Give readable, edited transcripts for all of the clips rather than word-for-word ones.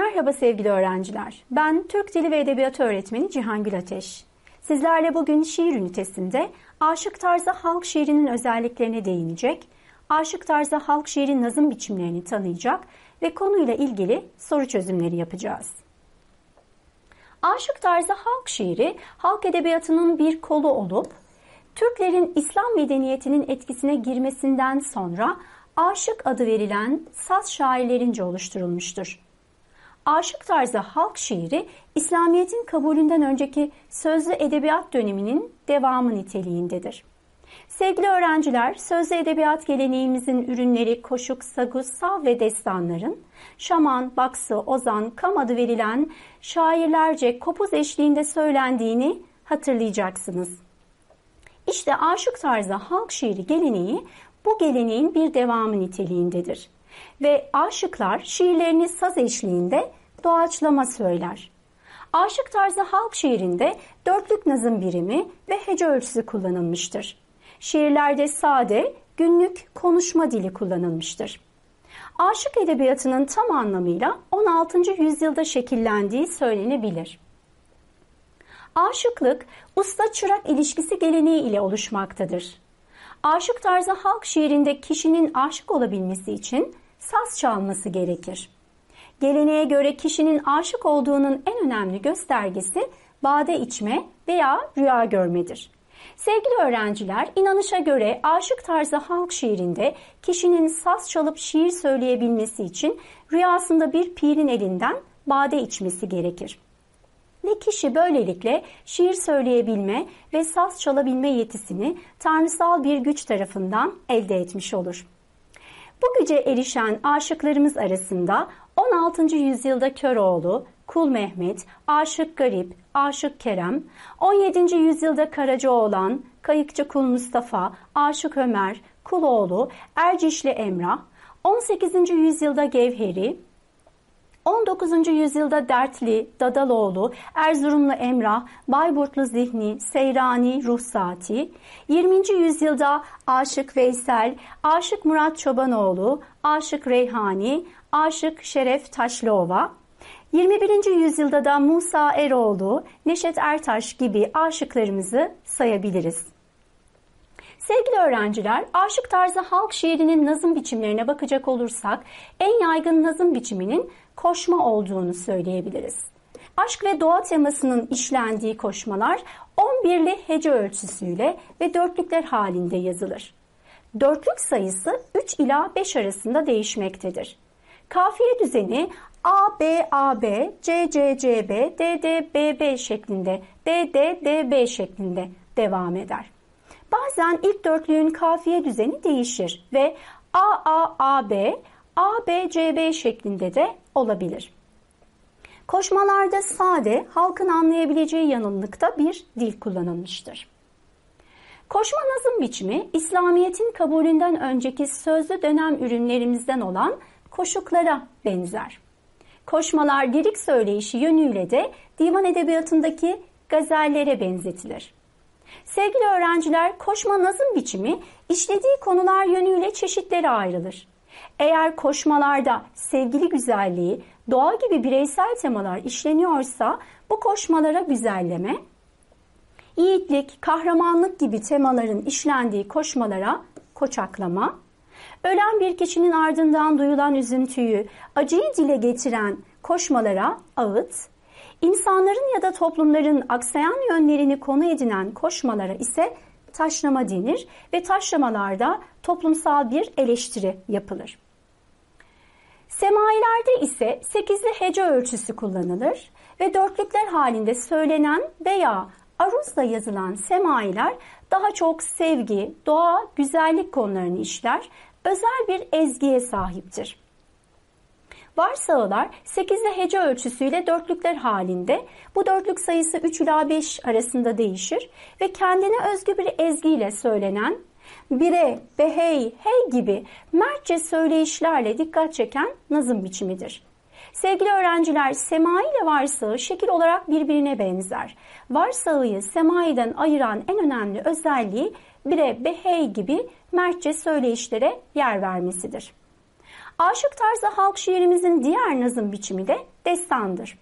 Merhaba sevgili öğrenciler. Ben Türk Dili ve Edebiyatı öğretmeni Cihangül Ateş. Sizlerle bugün şiir ünitesinde aşık tarzı halk şiirinin özelliklerine değinecek, aşık tarzı halk şiirin nazım biçimlerini tanıyacak ve konuyla ilgili soru çözümleri yapacağız. Aşık tarzı halk şiiri, halk edebiyatının bir kolu olup, Türklerin İslam medeniyetinin etkisine girmesinden sonra aşık adı verilen saz şairlerince oluşturulmuştur. Aşık tarzı halk şiiri, İslamiyet'in kabulünden önceki sözlü edebiyat döneminin devamı niteliğindedir. Sevgili öğrenciler, sözlü edebiyat geleneğimizin ürünleri koşuk, saguz, sav ve destanların, şaman, baksı, ozan, kam adı verilen şairlerce kopuz eşliğinde söylendiğini hatırlayacaksınız. İşte aşık tarzı halk şiiri geleneği bu geleneğin bir devamı niteliğindedir. Ve aşıklar şiirlerini saz eşliğinde doğaçlama söyler. Aşık tarzı halk şiirinde dörtlük nazım birimi ve hece ölçüsü kullanılmıştır. Şiirlerde sade, günlük konuşma dili kullanılmıştır. Aşık edebiyatının tam anlamıyla 16. yüzyılda şekillendiği söylenebilir. Aşıklık, usta-çırak ilişkisi geleneği ile oluşmaktadır. Aşık tarzı halk şiirinde kişinin aşık olabilmesi için saz çalması gerekir. Geleneğe göre kişinin aşık olduğunun en önemli göstergesi bade içme veya rüya görmedir. Sevgili öğrenciler, inanışa göre aşık tarzı halk şiirinde kişinin saz çalıp şiir söyleyebilmesi için rüyasında bir pirin elinden bade içmesi gerekir. Ve kişi böylelikle şiir söyleyebilme ve saz çalabilme yetisini tanrısal bir güç tarafından elde etmiş olur. Bu güce erişen aşıklarımız arasında 16. yüzyılda Köroğlu, Kul Mehmet, Aşık Garip, Aşık Kerem, 17. yüzyılda Karacaoğlan, Kayıkçı Kul Mustafa, Aşık Ömer, Kuloğlu, Ercişli Emrah, 18. yüzyılda Gevheri, 19. yüzyılda Dertli, Dadaloğlu, Erzurumlu Emrah, Bayburtlu Zihni, Seyrani, Ruhsati, 20. yüzyılda Aşık Veysel, Aşık Murat Çobanoğlu, Aşık Reyhani, Aşık Şeref Taşlıova, 21. yüzyılda da Musa Eroğlu, Neşet Ertaş gibi aşıklarımızı sayabiliriz. Sevgili öğrenciler, aşık tarzı halk şiirinin nazım biçimlerine bakacak olursak en yaygın nazım biçiminin koşma olduğunu söyleyebiliriz. Aşk ve doğa temasının işlendiği koşmalar 11'li hece ölçüsüyle ve dörtlükler halinde yazılır. Dörtlük sayısı 3 ila 5 arasında değişmektedir. Kafiye düzeni A, B, A, B, C, C, C, B, D, D, B, B şeklinde, D, D, D, B şeklinde devam eder. Bazen ilk dörtlüğün kafiye düzeni değişir ve A, A, A, B, A, B, C, B şeklinde de olabilir. Koşmalarda sade, halkın anlayabileceği yanınlıkta bir dil kullanılmıştır. Koşma nazım biçimi, İslamiyet'in kabulünden önceki sözlü dönem ürünlerimizden olan koşuklara benzer. Koşmalar lirik söyleyişi yönüyle de divan edebiyatındaki gazellere benzetilir. Sevgili öğrenciler, koşma nazım biçimi işlediği konular yönüyle çeşitlere ayrılır. Eğer koşmalarda sevgili güzelliği, doğa gibi bireysel temalar işleniyorsa bu koşmalara güzelleme, yiğitlik, kahramanlık gibi temaların işlendiği koşmalara koçaklama, ölen bir kişinin ardından duyulan üzüntüyü, acıyı dile getiren koşmalara ağıt, İnsanların ya da toplumların aksayan yönlerini konu edinen koşmalara ise taşlama denir ve taşlamalarda toplumsal bir eleştiri yapılır. Semailerde ise 8'li hece ölçüsü kullanılır ve dörtlükler halinde söylenen veya aruzla yazılan semailer daha çok sevgi, doğa, güzellik konularını işler, özel bir ezgiye sahiptir. Varsağılar 8'li hece ölçüsüyle dörtlükler halinde, bu dörtlük sayısı 3 ila 5 arasında değişir ve kendine özgü bir ezgiyle söylenen bire, behey, hey gibi mertçe söyleyişlerle dikkat çeken nazım biçimidir. Sevgili öğrenciler, semai ile varsağı şekil olarak birbirine benzer. Varsağıyı semaiden ayıran en önemli özelliği bire, behey gibi mertçe söyleyişlere yer vermesidir. Aşık tarzı halk şiirimizin diğer nazım biçimi de destandır.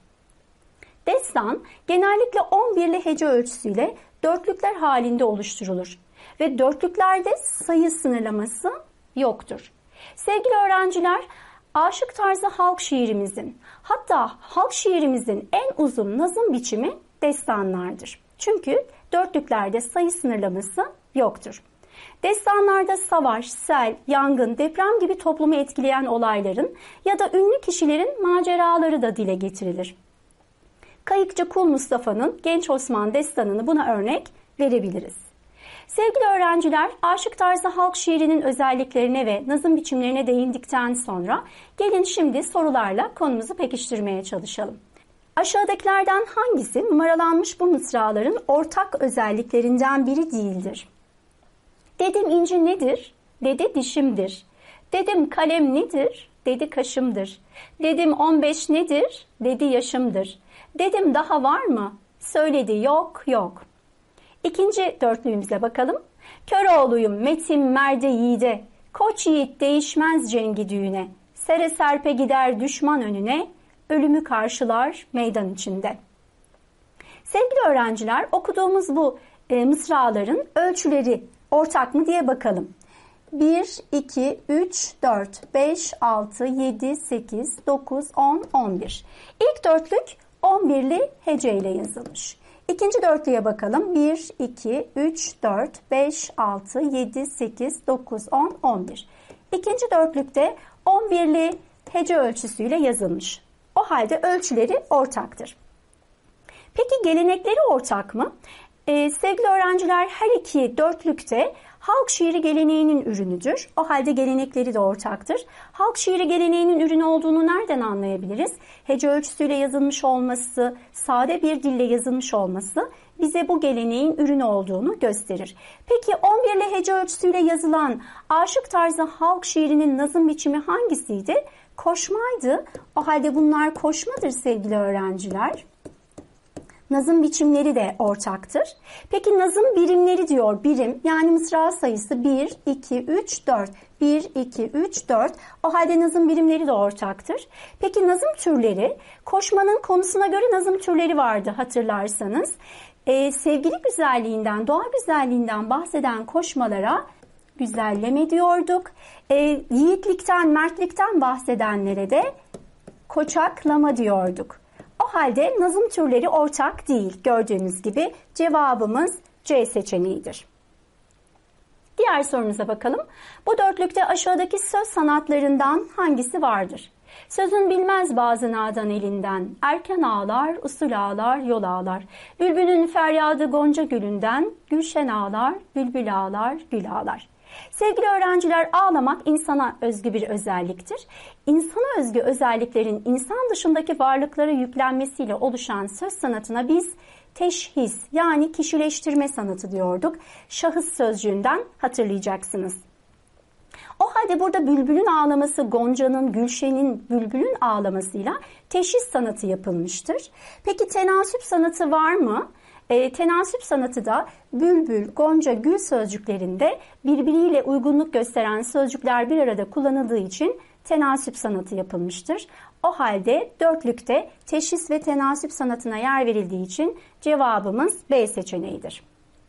Destan genellikle 11'li hece ölçüsüyle dörtlükler halinde oluşturulur ve dörtlüklerde sayı sınırlaması yoktur. Sevgili öğrenciler, aşık tarzı halk şiirimizin, hatta halk şiirimizin en uzun nazım biçimi destanlardır. Çünkü dörtlüklerde sayı sınırlaması yoktur. Destanlarda savaş, sel, yangın, deprem gibi toplumu etkileyen olayların ya da ünlü kişilerin maceraları da dile getirilir. Kayıkçı Kul Mustafa'nın Genç Osman destanını buna örnek verebiliriz. Sevgili öğrenciler, aşık tarzı halk şiirinin özelliklerine ve nazım biçimlerine değindikten sonra gelin şimdi sorularla konumuzu pekiştirmeye çalışalım. Aşağıdakilerden hangisi numaralanmış bu mısraların ortak özelliklerinden biri değildir? Dedim inci nedir? Dedi dişimdir. Dedim kalem nedir? Dedi kaşımdır. Dedim 15 nedir? Dedi yaşımdır. Dedim daha var mı? Söyledi yok yok. İkinci dörtlüğümüze bakalım. Köroğluyum metim merde yiğide. Koç yiğit değişmez cengi düğüne. Sere serpe gider düşman önüne. Ölümü karşılar meydan içinde. Sevgili öğrenciler, okuduğumuz bu mısraların ölçüleri ortak mı diye bakalım. 1, 2, 3, 4, 5, 6, 7, 8, 9, 10, 11. İlk dörtlük 11'li hece ile yazılmış. İkinci dörtlüğe bakalım. 1, 2, 3, 4, 5, 6, 7, 8, 9, 10, 11. İkinci dörtlükte 11'li hece ölçüsüyle yazılmış. O halde ölçüleri ortaktır. Peki gelenekleri ortak mı? Sevgili öğrenciler, her iki dörtlükte halk şiiri geleneğinin ürünüdür. O halde gelenekleri de ortaktır. Halk şiiri geleneğinin ürünü olduğunu nereden anlayabiliriz? Hece ölçüsüyle yazılmış olması, sade bir dille yazılmış olması bize bu geleneğin ürünü olduğunu gösterir. Peki 11'li hece ölçüsüyle yazılan aşık tarzı halk şiirinin nazım biçimi hangisiydi? Koşmaydı. O halde bunlar koşmadır sevgili öğrenciler. Nazım biçimleri de ortaktır. Peki nazım birimleri diyor. Birim yani mısra sayısı 1, 2, 3, 4. 1, 2, 3, 4. O halde nazım birimleri de ortaktır. Peki nazım türleri? Koşmanın konusuna göre nazım türleri vardı hatırlarsanız. Sevgili güzelliğinden, doğa güzelliğinden bahseden koşmalara güzelleme diyorduk. Yiğitlikten, mertlikten bahsedenlere de koçaklama diyorduk. O halde nazım türleri ortak değil. Gördüğünüz gibi cevabımız C seçeneğidir. Diğer sorumuza bakalım. Bu dörtlükte aşağıdaki söz sanatlarından hangisi vardır? Sözün bilmez bazı nadan elinden, erken ağlar, usul ağlar, yol ağlar. Bülbülün feryadı gonca gülünden, gülşen ağlar, bülbül ağlar, gül ağlar. Sevgili öğrenciler, ağlamak insana özgü bir özelliktir. İnsana özgü özelliklerin insan dışındaki varlıklara yüklenmesiyle oluşan söz sanatına biz teşhis yani kişileştirme sanatı diyorduk. Şahıs sözcüğünden hatırlayacaksınız. O halde burada bülbülün ağlaması Gonca'nın, Gülşen'in, bülbülün ağlamasıyla teşhis sanatı yapılmıştır. Peki tenasüp sanatı var mı? Tenasüp sanatı da bülbül, gonca, gül sözcüklerinde birbiriyle uygunluk gösteren sözcükler bir arada kullanıldığı için tenasüp sanatı yapılmıştır. O halde dörtlükte teşhis ve tenasüp sanatına yer verildiği için cevabımız B seçeneğidir.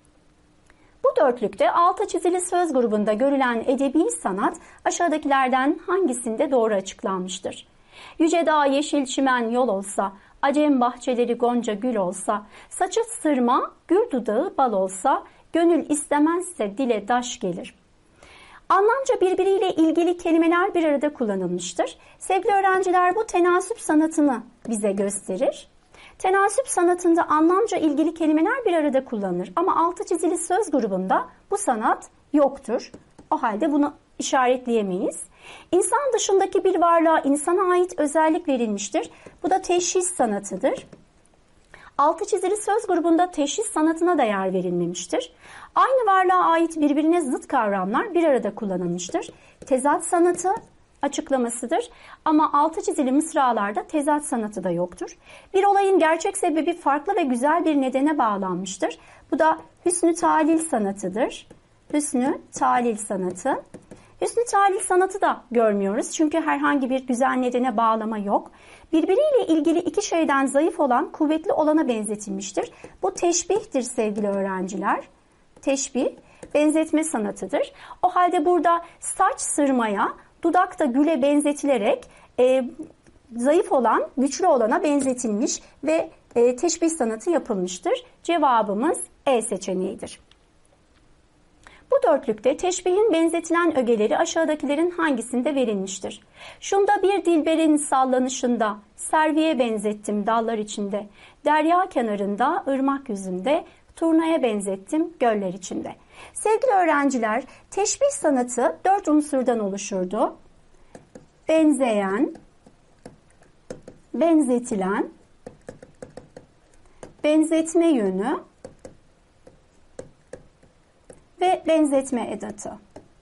Bu dörtlükte altı çizili söz grubunda görülen edebi sanat aşağıdakilerden hangisinde doğru açıklanmıştır? Yüce dağ yeşil çimen yol olsa, acem bahçeleri gonca gül olsa, saçı sırma, gül dudağı bal olsa, gönül istemezse dile daş gelir. Anlamca birbiriyle ilgili kelimeler bir arada kullanılmıştır. Sevgili öğrenciler, bu tenasüp sanatını bize gösterir. Tenasüp sanatında anlamca ilgili kelimeler bir arada kullanılır ama altı çizili söz grubunda bu sanat yoktur. O halde bunu işaretleyemeyiz. İnsan dışındaki bir varlığa insana ait özellik verilmiştir. Bu da teşhis sanatıdır. Altı çizili söz grubunda teşhis sanatına da yer verilmemiştir. Aynı varlığa ait birbirine zıt kavramlar bir arada kullanılmıştır. Tezat sanatı açıklamasıdır ama altı çizili mısralarda tezat sanatı da yoktur. Bir olayın gerçek sebebi farklı ve güzel bir nedene bağlanmıştır. Bu da hüsnü talil sanatıdır. Hüsnü talil sanatı. Hüsnü talil sanatı da görmüyoruz. Çünkü herhangi bir güzel nedene bağlama yok. Birbiriyle ilgili iki şeyden zayıf olan kuvvetli olana benzetilmiştir. Bu teşbihtir sevgili öğrenciler. Teşbih, benzetme sanatıdır. O halde burada saç sırmaya, dudak da güle benzetilerek zayıf olan güçlü olana benzetilmiş ve teşbih sanatı yapılmıştır. Cevabımız E seçeneğidir. Bu dörtlükte teşbihin benzetilen ögeleri aşağıdakilerin hangisinde verilmiştir? Şunda bir dilberin sallanışında, serviye benzettim dallar içinde, derya kenarında, ırmak yüzünde, turnaya benzettim göller içinde. Sevgili öğrenciler, teşbih sanatı 4 unsurdan oluşurdu. Benzeyen, benzetilen, benzetme yönü ve benzetme edatı.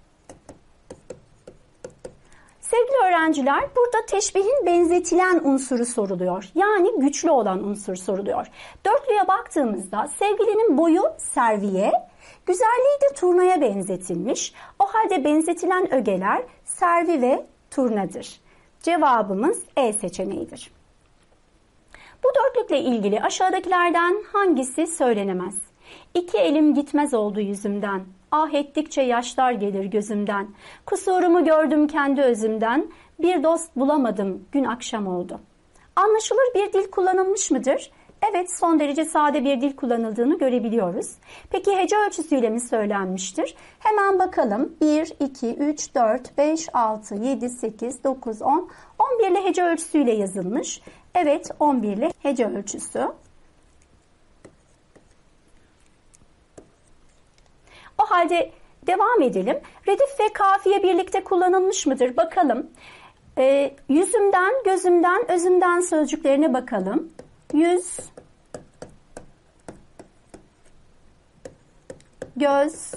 Sevgili öğrenciler, burada teşbihin benzetilen unsuru soruluyor. Yani güçlü olan unsur soruluyor. Dörtlüye baktığımızda sevgilinin boyu serviye, güzelliği de turnaya benzetilmiş. O halde benzetilen ögeler servi ve turnadır. Cevabımız E seçeneğidir. Bu dörtlükle ilgili aşağıdakilerden hangisi söylenemez? İki elim gitmez oldu yüzümden, ah ettikçe yaşlar gelir gözümden, kusurumu gördüm kendi özümden, bir dost bulamadım gün akşam oldu. Anlaşılır bir dil kullanılmış mıdır? Evet, son derece sade bir dil kullanıldığını görebiliyoruz. Peki hece ölçüsüyle mi söylenmiştir? Hemen bakalım. 1, 2, 3, 4, 5, 6, 7, 8, 9, 10. 11 ile hece ölçüsüyle yazılmış. Evet, 11 ile hece ölçüsü. O halde devam edelim. Redif ve kafiye birlikte kullanılmış mıdır? Bakalım. Yüzümden, gözümden, özümden sözcüklerine bakalım. Yüz, göz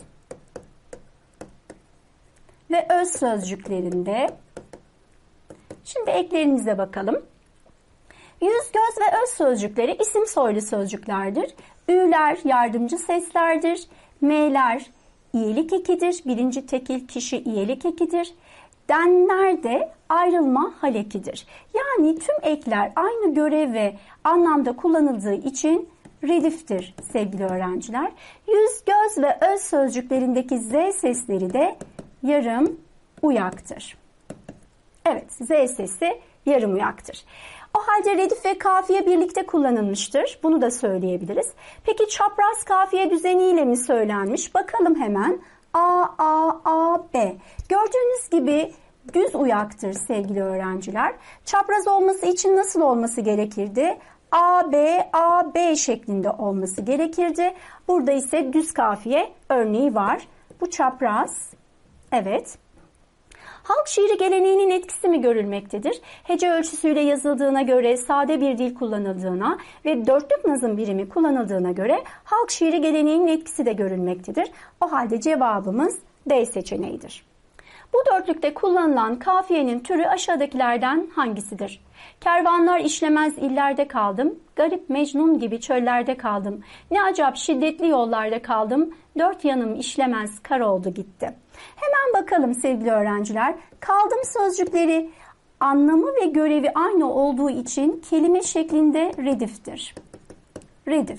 ve öz sözcüklerinde. Şimdi eklerimize bakalım. Yüz, göz ve öz sözcükleri isim soylu sözcüklerdir. Ü'ler yardımcı seslerdir. M'ler iyilik ekidir. Birinci tekil kişi iyilik ekidir. Denler de ayrılma hal ekidir. Yani tüm ekler aynı görev ve anlamda kullanıldığı için rediftir sevgili öğrenciler. Yüz, göz ve öz sözcüklerindeki z sesleri de yarım uyaktır. Evet, z sesi yarım uyaktır. O halde redif ve kafiye birlikte kullanılmıştır. Bunu da söyleyebiliriz. Peki çapraz kafiye düzeniyle mi söylenmiş? Bakalım hemen. A, A, A, B. Gördüğünüz gibi düz uyaktır sevgili öğrenciler. Çapraz olması için nasıl olması gerekirdi? A, B, A, B şeklinde olması gerekirdi. Burada ise düz kafiye örneği var. Bu çapraz. Evet. Halk şiiri geleneğinin etkisi mi görülmektedir? Hece ölçüsüyle yazıldığına göre, sade bir dil kullanıldığına ve dörtlük nazım birimi kullanıldığına göre halk şiiri geleneğinin etkisi de görülmektedir. O halde cevabımız D seçeneğidir. Bu dörtlükte kullanılan kafiyenin türü aşağıdakilerden hangisidir? Kervanlar işlemez illerde kaldım, garip Mecnun gibi çöllerde kaldım. Ne acap şiddetli yollarda kaldım, dört yanım işlemez kar oldu gitti. Hemen bakalım sevgili öğrenciler. Kaldım sözcükleri anlamı ve görevi aynı olduğu için kelime şeklinde rediftir. Redif.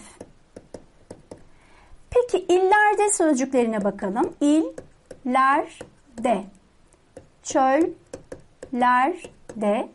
Peki illerde sözcüklerine bakalım. İllerde, çöllerde,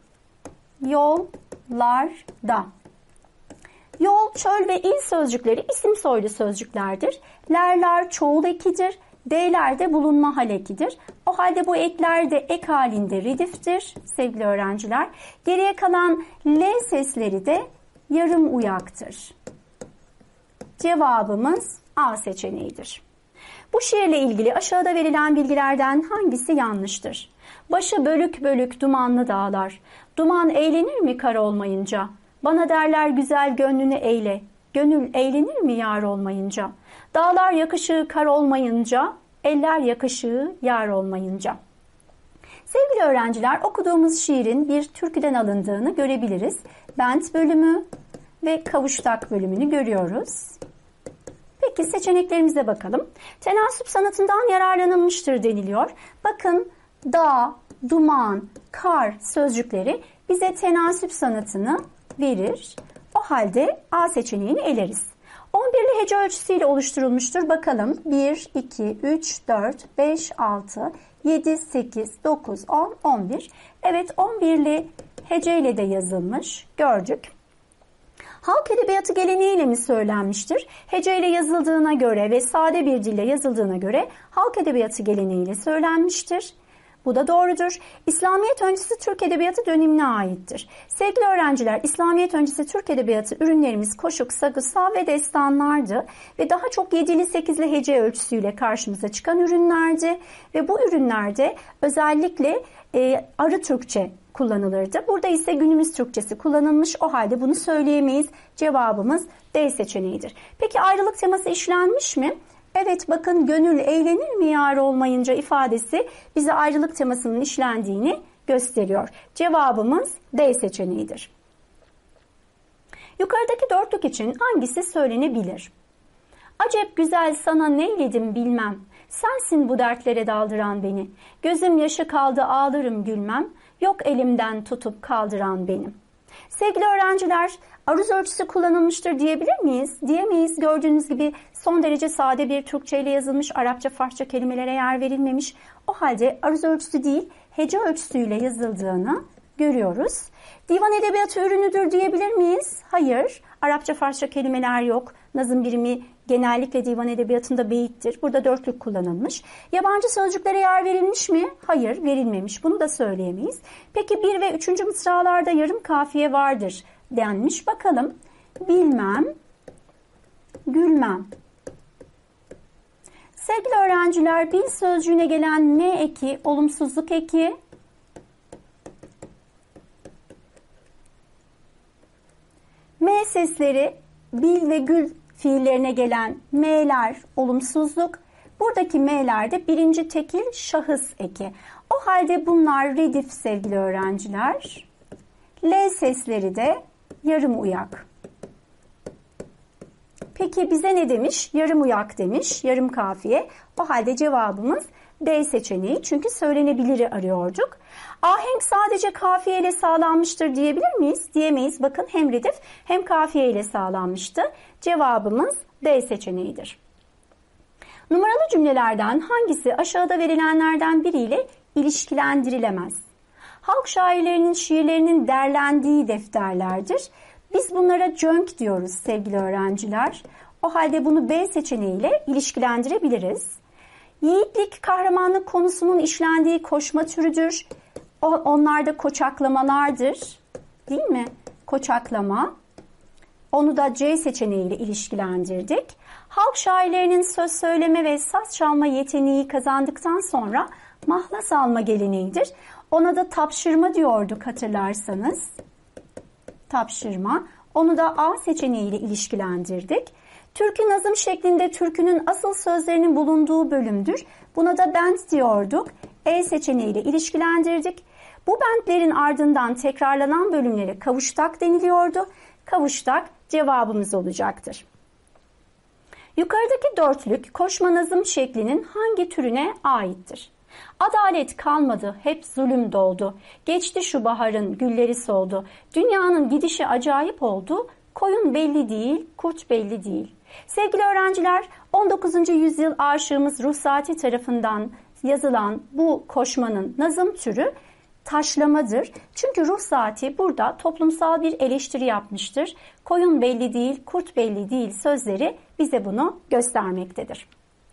yollarda. Yol, çöl ve il sözcükleri isim soylu sözcüklerdir. Lerler çoğul ekidir. D'ler de bulunma hal ekidir. O halde bu ekler de ek halinde rediftir sevgili öğrenciler. Geriye kalan L sesleri de yarım uyaktır. Cevabımız A seçeneğidir. Bu şiirle ilgili aşağıda verilen bilgilerden hangisi yanlıştır? Başı bölük bölük dumanlı dağlar. Duman eğlenir mi kar olmayınca? Bana derler güzel gönlünü eyle. Gönül eğlenir mi yar olmayınca? Dağlar yakışığı kar olmayınca, eller yakışığı yar olmayınca. Sevgili öğrenciler, okuduğumuz şiirin bir türküden alındığını görebiliriz. Bent bölümü ve kavuştak bölümünü görüyoruz. Peki seçeneklerimize bakalım. Tenasüp sanatından yararlanılmıştır deniliyor. Bakın dağ, duman, kar sözcükleri bize tenasüp sanatını verir. O halde A seçeneğini eleriz. 11'li hece ölçüsüyle oluşturulmuştur. Bakalım 1, 2, 3, 4, 5, 6, 7, 8, 9, 10, 11. Evet 11'li heceyle de yazılmış. Gördük. Halk edebiyatı geleneğiyle mi söylenmiştir? Heceyle yazıldığına göre ve sade bir dille yazıldığına göre halk edebiyatı geleneğiyle söylenmiştir. Bu da doğrudur. İslamiyet öncesi Türk Edebiyatı dönemine aittir. Sevgili öğrenciler, İslamiyet öncesi Türk Edebiyatı ürünlerimiz koşuk, sagısa ve destanlardı. Ve daha çok 7'li 8'li hece ölçüsüyle karşımıza çıkan ürünlerdi. Ve bu ürünlerde özellikle arı Türkçe kullanılırdı. Burada ise günümüz Türkçesi kullanılmış. O halde bunu söyleyemeyiz. Cevabımız D seçeneğidir. Peki ayrılık teması işlenmiş mi? Evet bakın gönül eğlenir mi yar olmayınca ifadesi bize ayrılık temasının işlendiğini gösteriyor. Cevabımız D seçeneğidir. Yukarıdaki dörtlük için hangisi söylenebilir? Acep güzel sana neyledim bilmem. Sensin bu dertlere daldıran beni. Gözüm yaşı kaldı ağlarım gülmem. Yok elimden tutup kaldıran benim. Sevgili öğrenciler, aruz ölçüsü kullanılmıştır diyebilir miyiz? Diyemeyiz. Gördüğünüz gibi son derece sade bir Türkçe ile yazılmış, Arapça, Farsça kelimelere yer verilmemiş. O halde aruz ölçüsü değil, hece ölçüsüyle yazıldığını görüyoruz. Divan edebiyatı ürünüdür diyebilir miyiz? Hayır. Arapça, Farsça kelimeler yok. Nazım birimi genellikle divan edebiyatında beyittir. Burada dörtlük kullanılmış. Yabancı sözcüklere yer verilmiş mi? Hayır, verilmemiş. Bunu da söyleyemeyiz. Peki 1 ve 3. mısralarda yarım kafiye vardır denmiş. Bakalım. Bilmem, gülmem. Sevgili öğrenciler, bil sözcüğüne gelen M eki, olumsuzluk eki. M sesleri bil ve gül fiillerine gelen M'ler olumsuzluk. Buradaki M'ler de birinci tekil şahıs eki. O halde bunlar redif sevgili öğrenciler. L sesleri de yarım uyak. Peki bize ne demiş? Yarım uyak demiş, yarım kafiye. O halde cevabımız D seçeneği. Çünkü söylenebiliri arıyorduk. Ahenk sadece kafiye ile sağlanmıştır diyebilir miyiz? Diyemeyiz. Bakın hem redif hem kafiye ile sağlanmıştı. Cevabımız D seçeneğidir. Numaralı cümlelerden hangisi aşağıda verilenlerden biriyle ilişkilendirilemez? Halk şairlerinin şiirlerinin derlendiği defterlerdir. Biz bunlara cönk diyoruz sevgili öğrenciler. O halde bunu B seçeneğiyle ilişkilendirebiliriz. Yiğitlik, kahramanlık konusunun işlendiği koşma türüdür. Onlar da koçaklamalardır. Değil mi? Koçaklama. Onu da C seçeneğiyle ilişkilendirdik. Halk şairlerinin söz söyleme ve saz çalma yeteneği kazandıktan sonra mahlas alma geleneğidir. Ona da tapşırma diyorduk hatırlarsanız. Tapşırma. Onu da A seçeneğiyle ilişkilendirdik. Türkü nazım şeklinde türkünün asıl sözlerinin bulunduğu bölümdür. Buna da bent diyorduk. E seçeneğiyle ilişkilendirdik. Bu bentlerin ardından tekrarlanan bölümlere kavuştak deniliyordu. Kavuştak cevabımız olacaktır. Yukarıdaki dörtlük koşma nazım şeklinin hangi türüne aittir? Adalet kalmadı, hep zulüm doldu. Geçti şu baharın gülleri soldu. Dünyanın gidişi acayip oldu. Koyun belli değil, kurt belli değil. Sevgili öğrenciler, 19. yüzyıl aşığımız Ruhsati tarafından yazılan bu koşmanın nazım türü taşlamadır. Çünkü Ruhsati burada toplumsal bir eleştiri yapmıştır. Koyun belli değil, kurt belli değil sözleri bize bunu göstermektedir.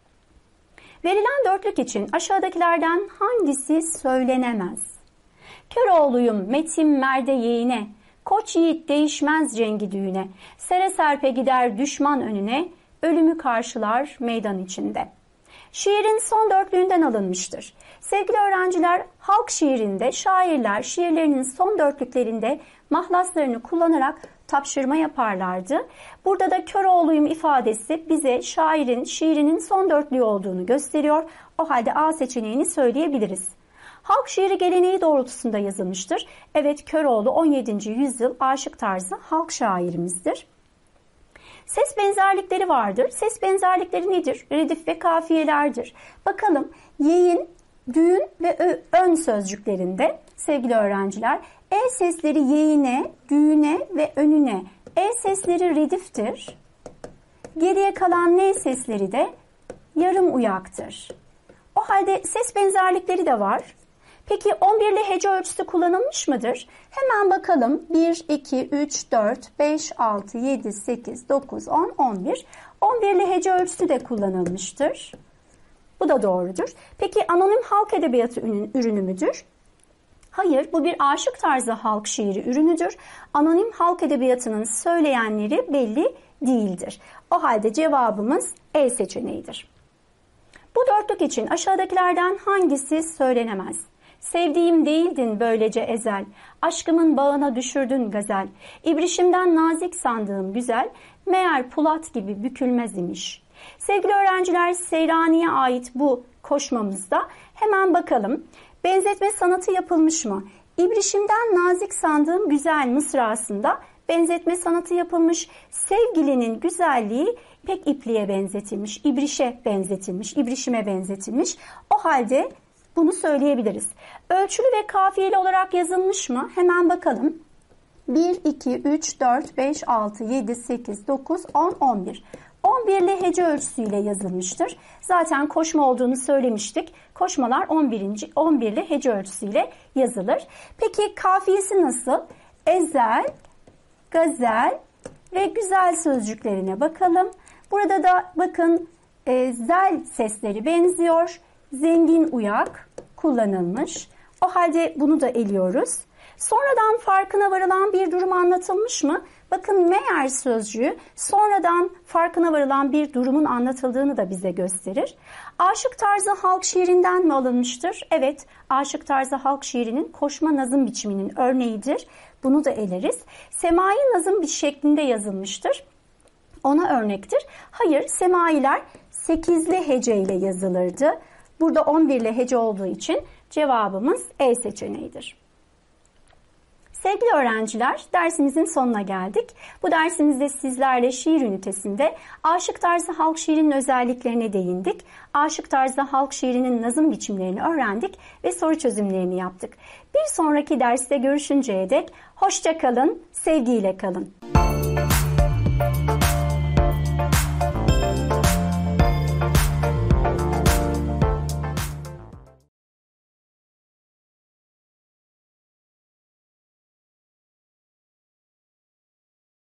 Verilen dörtlük için aşağıdakilerden hangisi söylenemez? Köroğluyum metim merde yeğine, koç yiğit değişmez cengi düğüne, sere serpe gider düşman önüne, ölümü karşılar meydan içinde. Şiirin son dörtlüğünden alınmıştır. Sevgili öğrenciler, halk şiirinde şairler şiirlerinin son dörtlüklerinde mahlaslarını kullanarak tapşırma yaparlardı. Burada da Köroğluyum ifadesi bize şairin şiirinin son dörtlüğü olduğunu gösteriyor. O halde A seçeneğini söyleyebiliriz. Halk şiiri geleneği doğrultusunda yazılmıştır. Evet, Köroğlu 17. yüzyıl aşık tarzı halk şairimizdir. Ses benzerlikleri vardır. Ses benzerlikleri nedir? Redif ve kafiyelerdir. Bakalım yeğin düğün ve ön sözcüklerinde sevgili öğrenciler e sesleri yeğine, düğüne ve önüne e sesleri rediftir. Geriye kalan n sesleri de yarım uyaktır. O halde ses benzerlikleri de var. Peki 11'li hece ölçüsü kullanılmış mıdır? Hemen bakalım. 1, 2, 3, 4, 5, 6, 7, 8, 9, 10, 11. 11'li hece ölçüsü de kullanılmıştır. Bu da doğrudur. Peki anonim halk edebiyatı ürünü müdür? Hayır, bu bir aşık tarzı halk şiiri ürünüdür. Anonim halk edebiyatının söyleyenleri belli değildir. O halde cevabımız E seçeneğidir. Bu dörtlük için aşağıdakilerden hangisi söylenemez? Sevdiğim değildin böylece ezel, aşkımın bağına düşürdün gazel, İbrişimden nazik sandığım güzel, meğer pulat gibi bükülmez imiş. Sevgili öğrenciler, Seyrani'ye ait bu koşmamızda hemen bakalım. Benzetme sanatı yapılmış mı? İbrişimden nazik sandığım güzel mısrasında benzetme sanatı yapılmış. Sevgilinin güzelliği ipek ipliğe benzetilmiş, ibrişe benzetilmiş, ibrişime benzetilmiş. O halde bunu söyleyebiliriz. Ölçülü ve kafiyeli olarak yazılmış mı? Hemen bakalım. 1, 2, 3, 4, 5, 6, 7, 8, 9, 10, 11. 11'li hece ölçüsüyle yazılmıştır. Zaten koşma olduğunu söylemiştik. Koşmalar 11'li hece ölçüsüyle yazılır. Peki kafiyesi nasıl? Ezel, gazel ve güzel sözcüklerine bakalım. Burada da bakın zel sesleri benziyor. Zengin uyak kullanılmış. O halde bunu da eliyoruz. Sonradan farkına varılan bir durum anlatılmış mı? Bakın meğer sözcüğü sonradan farkına varılan bir durumun anlatıldığını da bize gösterir. Aşık tarzı halk şiirinden mi alınmıştır? Evet, aşık tarzı halk şiirinin koşma nazım biçiminin örneğidir. Bunu da eleriz. Semai nazım bir şeklinde yazılmıştır. Ona örnektir. Hayır, semailer 8'li hece ile yazılırdı. Burada 11'li hece olduğu için cevabımız E seçeneğidir. Sevgili öğrenciler, dersimizin sonuna geldik. Bu dersimizde sizlerle şiir ünitesinde aşık tarzı halk şiirinin özelliklerine değindik. Aşık tarzı halk şiirinin nazım biçimlerini öğrendik ve soru çözümlerini yaptık. Bir sonraki derste görüşünceye dek hoşça kalın, sevgiyle kalın.